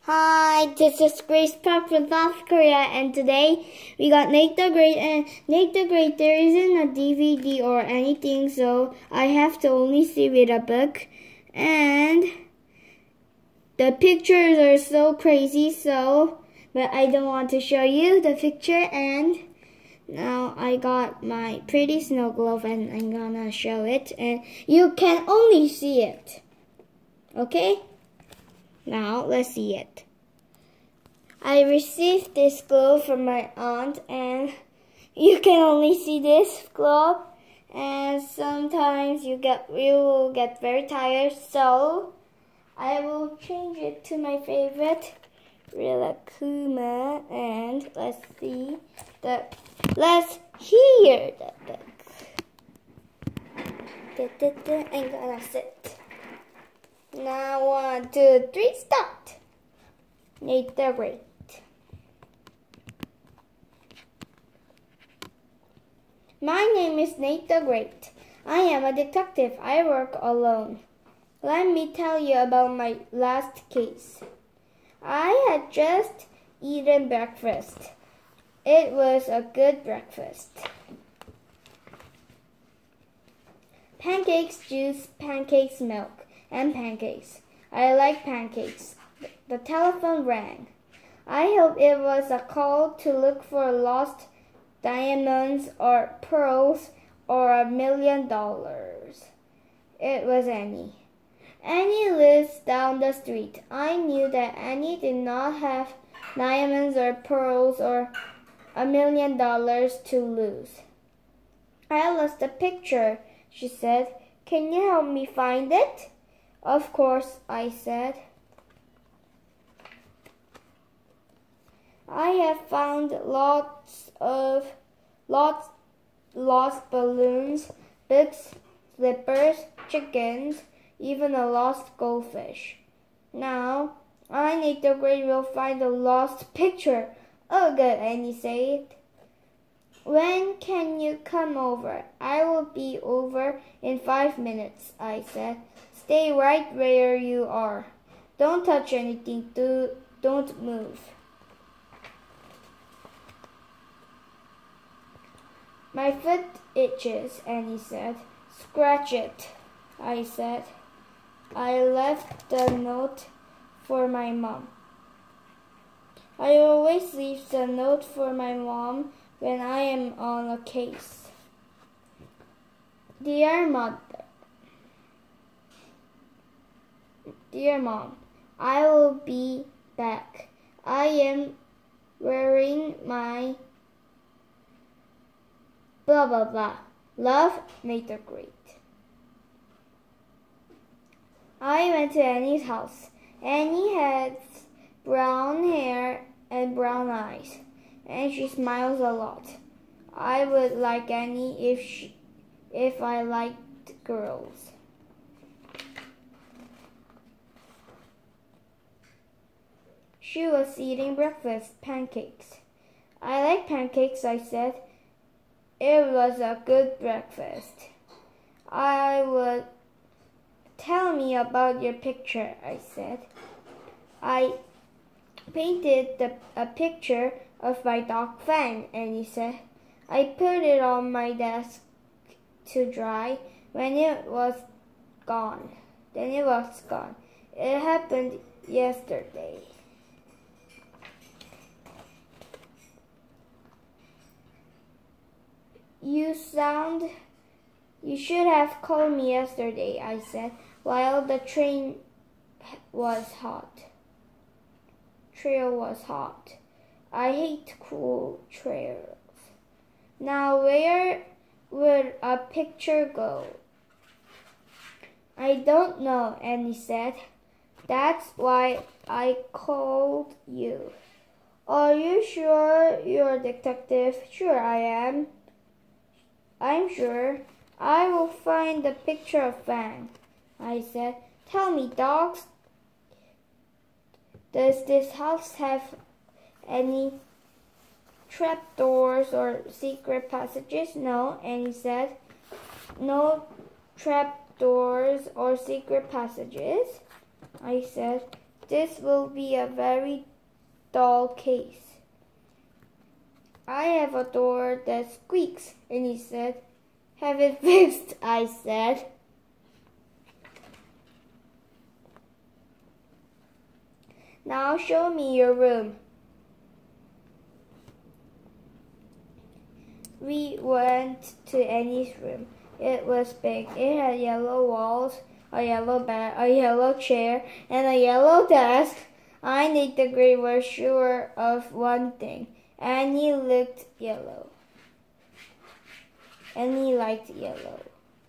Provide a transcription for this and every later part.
Hi, this is Grace Park from South Korea, and today we got Nate the Great. And Nate the Great, there isn't a DVD or anything, so I have to only see with a book. And the pictures are so crazy, but I don't want to show you the picture. And now I got my pretty snow globe, and I'm gonna show it, and you can only see it. Okay? Now, let's see it. I received this globe from my aunt, and you can only see this globe, and sometimes you will get very tired, so I will change it to my favorite, Rilakkuma, and let's hear the book. I'm gonna sit. Now 1, 2, 3, start. Nate the Great. My name is Nate the Great. I am a detective. I work alone. Let me tell you about my last case. I had just eaten breakfast. It was a good breakfast. Pancakes, juice, pancakes, milk, and pancakes. I like pancakes. The telephone rang. I hope it was a call to look for lost diamonds or pearls or $1 million. It was Annie. Annie lives down the street. I knew that Annie did not have diamonds or pearls or $1 million to lose. I lost a picture, she said. Can you help me find it? Of course, I said. I have found lots of lost balloons, books, slippers, chickens, even a lost goldfish. Now, I, Nate the Great, will find a lost picture. Oh, good, Annie said. When can you come over? I will be over in 5 minutes, I said. Stay right where you are. Don't touch anything. Don't move. My foot itches, Annie said. Scratch it, I said. I left the note for my mom. I always leave the note for my mom when I am on a case. Dear Mom, I will be back. I am wearing my blah blah blah. Love, Nate the Great. I went to Annie's house. Annie has brown hair and brown eyes, and she smiles a lot. I would like Annie if I liked girls. She was eating breakfast, pancakes. I like pancakes, I said. It was a good breakfast. I would tell me about your picture, I said. I painted a picture of my dog Fang, Annie said. I put it on my desk to dry when it was gone. Then it was gone. It happened yesterday. You should have called me yesterday, I said, while the trail was hot. I hate cool trails. Now where would a picture go? I don't know, Annie said. That's why I called you. Are you sure you're a detective? Sure I am. I'm sure. I will find the picture of Fang, I said. Tell me, dogs, does this house have any trapdoors or secret passages? No, Annie said. No trapdoors or secret passages, I said. this will be a very dull case. I have a door that squeaks, and he said. Have it fixed, I said. Now show me your room. We went to Annie's room. It was big. It had yellow walls, a yellow bed, a yellow chair, and a yellow desk. I and Nate the Great were sure of one thing. Annie looked yellow. Annie liked yellow.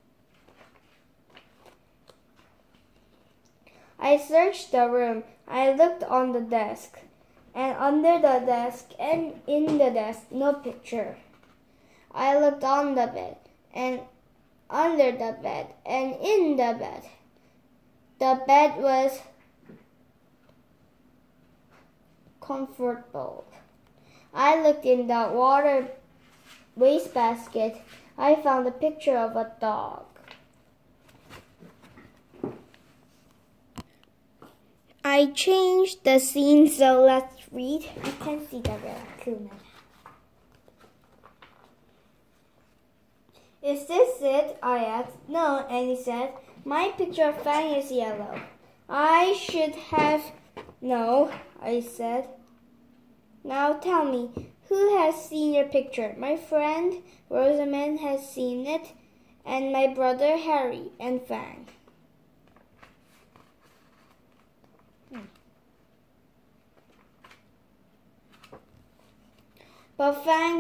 I searched the room. I looked on the desk, and under the desk, and in the desk, no picture. I looked on the bed, and under the bed, and in the bed. The bed was comfortable. I looked in the water wastebasket. I found a picture of a dog. I changed the scene, so let's read. You can see the raccoon. Is this it? I asked. No, and he said, my picture of Fang is yellow. I should have. No, I said. Now tell me, who has seen your picture? My friend Rosamond has seen it, and my brother Harry and Fang. But Fang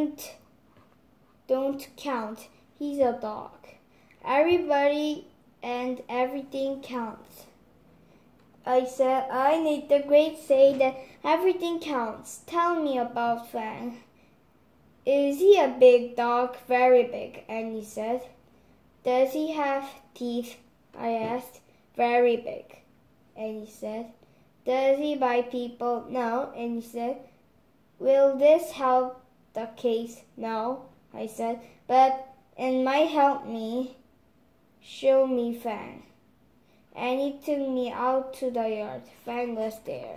don't count. He's a dog. Everybody and everything counts. I said, I Nate the Great say that everything counts. Tell me about Fang. Is he a big dog? Very big, and he said. Does he have teeth? I asked. Very big, and he said. Does he bite people? No, and he said. Will this help the case? No, I said, but it might help me. Show me Fang. And he took me out to the yard. Fang was there.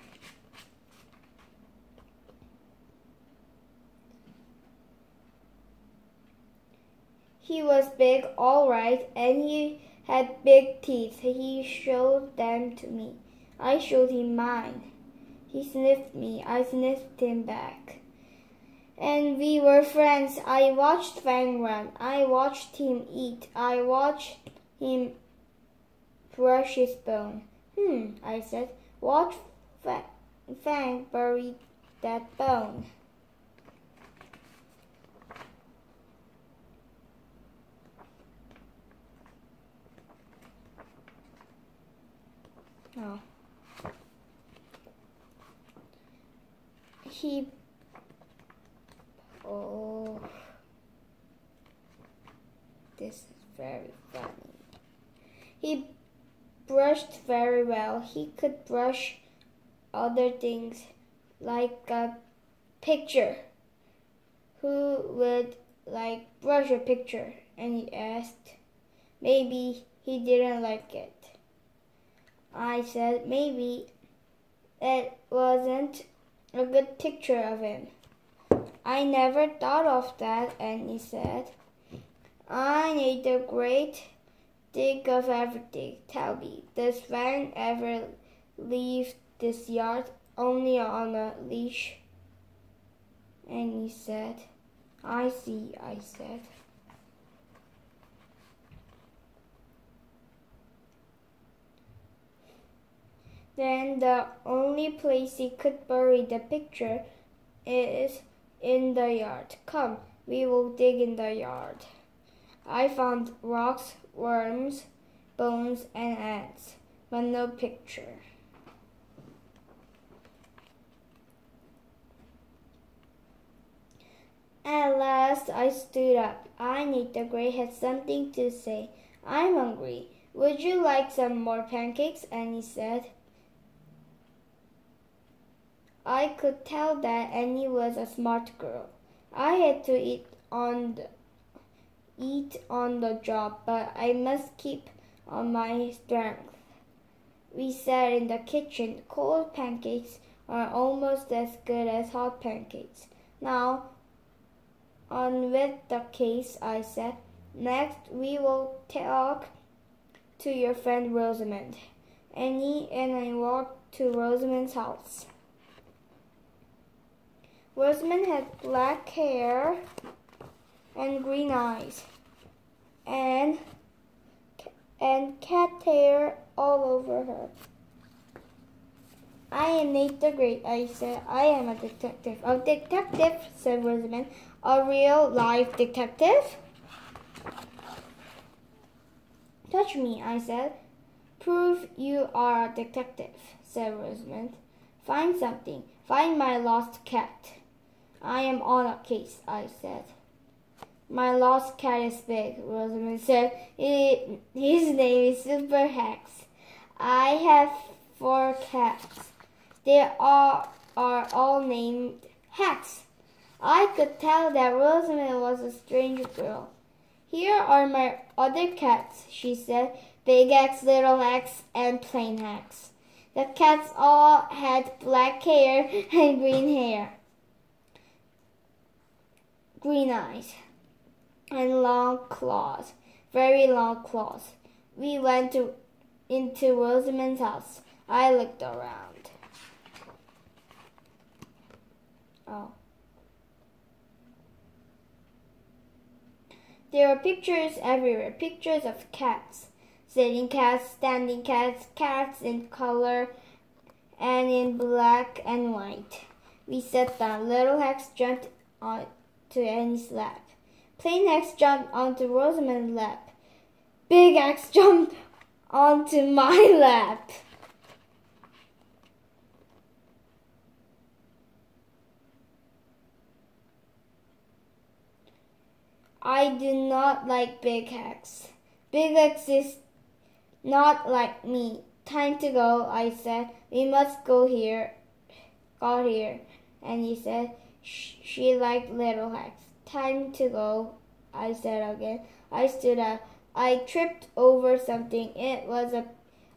He was big, all right, and he had big teeth. He showed them to me. I showed him mine. He sniffed me. I sniffed him back. And we were friends. I watched Fang run. I watched him eat. I watched him brush his bone. I said. Watch Fang bury that bone. Oh. This is very funny. He brushed very well. He could brush other things like a picture. Who would brush a picture? And he asked. Maybe he didn't like it. I said maybe it wasn't a good picture of him. I never thought of that, and he said, I Nate the Great think of everything. Tell me, does Fang ever leave this yard only on a leash? And he said, I see, I said. Then the only place he could bury the picture is in the yard. Come, we will dig in the yard. I found rocks, worms, bones, and ants, but no picture. At last I stood up. I Nate the Great had something to say. I'm hungry. Would you like some more pancakes? And he said. I could tell that Annie was a smart girl. I had to eat on the job, but I must keep on my strength. We sat in the kitchen. Cold pancakes are almost as good as hot pancakes. Now, on with the case, I said. Next, we will talk to your friend Rosamond. Annie and I walked to Rosamond's house. Rosamond had black hair and green eyes and cat hair all over her. I am Nate the Great, I said. I am a detective. A detective, said Rosamond. A real life detective? Touch me, I said. Prove you are a detective, said Rosamond. Find something. Find my lost cat. I am on a case, I said. My lost cat is big, Rosamond said. His name is Super Hex. I have 4 cats. They are all named Hex. I could tell that Rosamond was a strange girl. Here are my other cats, she said. Big Hex, Little Hex, and Plain Hex. The cats all had black hair and green eyes, and long claws, very long claws. We went into Rosamond's house. I looked around. Oh. There were pictures everywhere, pictures of cats. Sitting cats, standing cats, cats in color and in black and white. We sat down. Little Hex jumped onto Annie's lap. Plain Hex jumped onto Rosamond's lap. Big Hex jumped onto my lap. I do not like Big Hex. Big Hex is not like me. Time to go, I said. We must go here. Got here. And he said she liked Little Hex. Time to go, I said again. I stood up. I tripped over something. It was a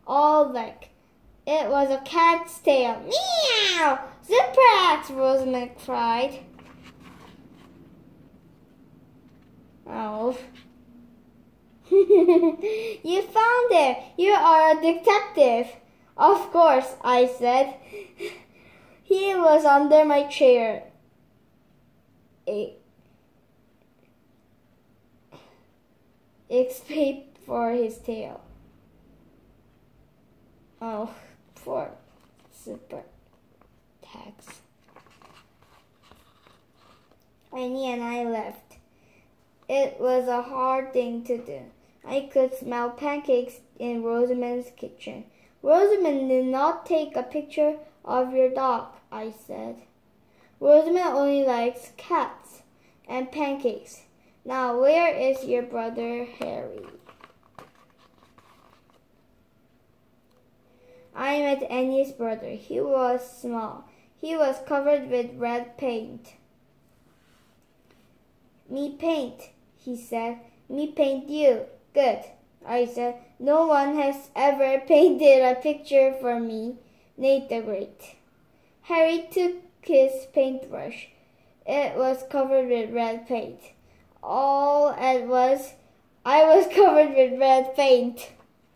cat's tail. Meow! Zip-rats! Rosamond cried. Oh. You found it. You are a detective. Of course, I said. He was under my chair. Except for his tail. Oh, poor Super Hex. Annie and I left. It was a hard thing to do. I could smell pancakes in Rosamond's kitchen. Rosamond did not take a picture of your dog, I said. Rosamond only likes cats and pancakes. Now, where is your brother Harry? I met Annie's brother. He was small. He was covered with red paint. Me paint, he said. Me paint you. Good, I said. No one has ever painted a picture for me. Nate the Great. Harry took his paintbrush. It was covered with red paint. All at once, I was covered with red paint.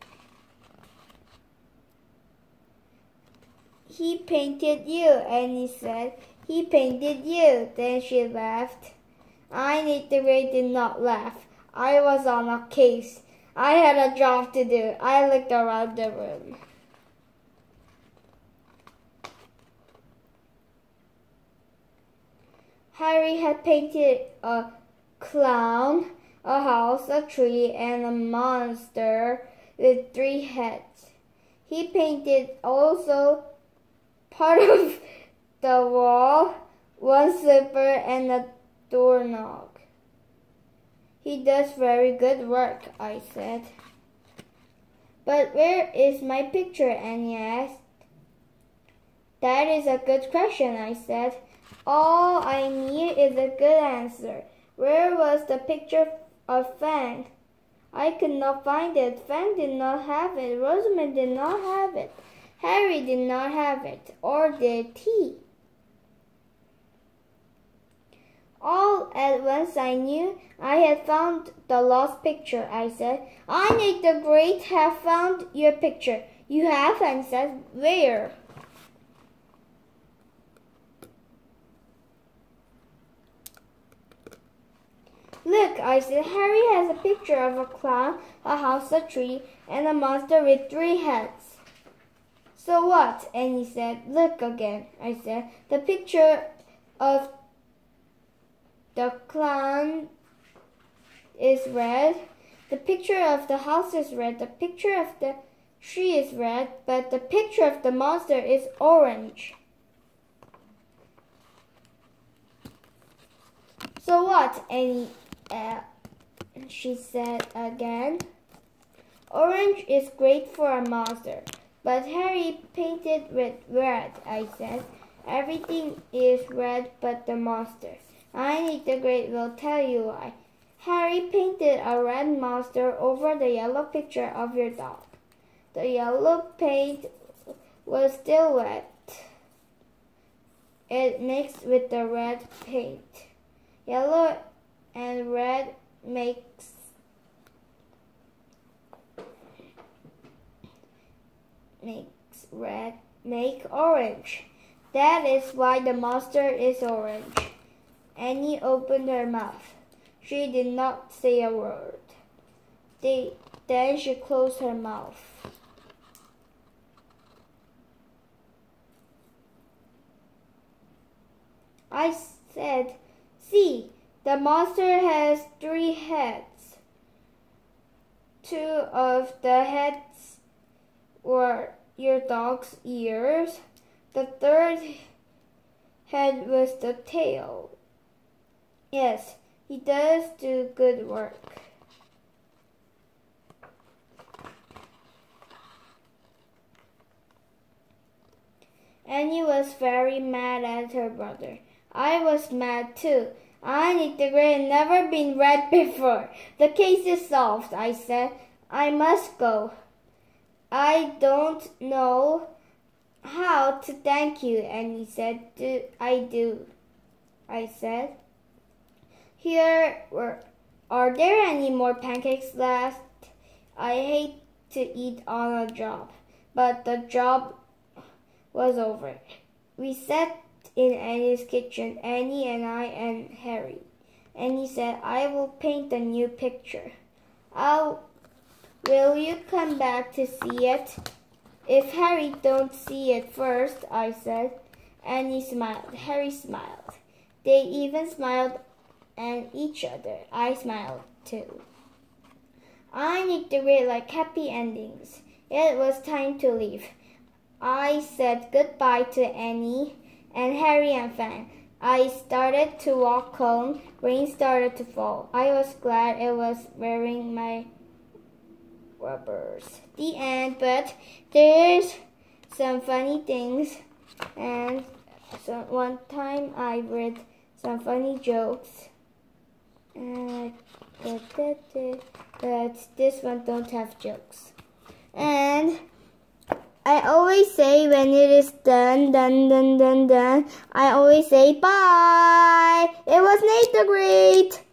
He painted you, Annie said. He painted you. Then she laughed. I, Nate the Great, did not laugh. I was on a case. I had a job to do. I looked around the room. Harry had painted a clown, a house, a tree, and a monster with 3 heads. He painted also part of the wall, 1 slipper, and a doorknob. He does very good work, I said. But where is my picture? Annie asked. That is a good question, I said. All I need is a good answer. Where was the picture of Fang? I could not find it. Fan did not have it. Rosamond did not have it. Harry did not have it. Or did he? All at once I knew I had found the lost picture, I said. I, Nick the Great, have found your picture. You have? And said, where? Look, I said, Harry has a picture of a clown, a house, a tree, and a monster with 3 heads. So what? And he said, look again, I said. The picture of the clown is red. The picture of the house is red. The picture of the tree is red. But the picture of the monster is orange. So what? And she said again. Orange is great for a monster. But Harry painted with red, I said. Everything is red but the monster. I, Nick the Great, will tell you why. Harry painted a red monster over the yellow picture of your dog. The yellow paint was still wet. It mixed with the red paint. Yellow and red make orange. That is why the monster is orange. Annie opened her mouth. She did not say a word. Then she closed her mouth. I said, see, the monster has 3 heads. 2 of the heads were your dog's ears. The 3rd head was the tail. Yes, he does do good work. Annie was very mad at her brother. I was mad too. I, Nick the Great, had never been red before. The case is solved, I said. I must go. I don't know how to thank you, Annie said. I do, I said. Are there any more pancakes left? I hate to eat on a job, but the job was over. We sat in Annie's kitchen, Annie and I and Harry. Annie said, I will paint a new picture. Will you come back to see it? If Harry don't see it first, I said. Annie smiled. Harry smiled. They even smiled at each other. I smiled too. I, Nick the Great, like happy endings. It was time to leave. I said goodbye to Annie and Harry and Fan. I started to walk home. Rain started to fall. I was glad it was wearing my rubbers. The end, but there's some funny things, and one time I read some funny jokes, but this one don't have jokes. And I always say when it is done, I always say bye. It was Nate the Great.